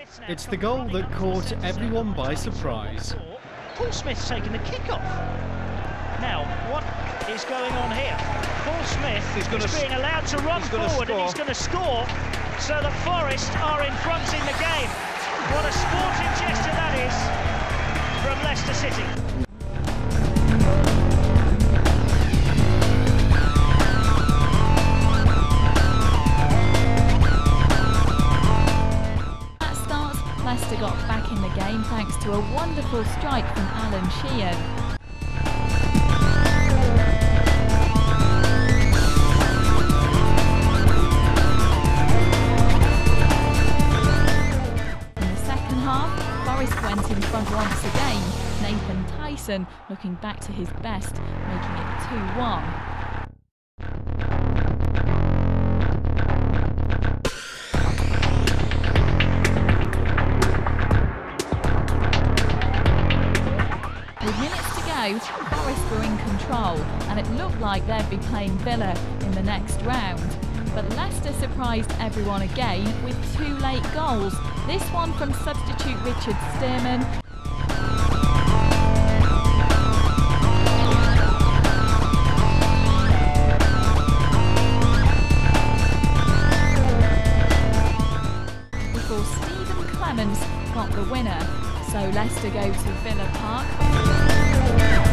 It's the goal that caught everyone by surprise. Paul Smith's taking the kick-off. Now, what is going on here? Paul Smith is being allowed to run forward and he's going to score so that Forest are in front in the game. What a sporting gesture that is from Leicester City. Leicester got back in the game thanks to a wonderful strike from Alan Sheehan. In the second half, Forest went in front once again. Nathan Tyson looking back to his best, making it 2-1. With minutes to go, Forest were in control and it looked like they'd be playing Villa in the next round. But Leicester surprised everyone again with 2 late goals. This one from substitute Richard Stearman. Before Stephen Clements got the winner. So Leicester go to Villa Park.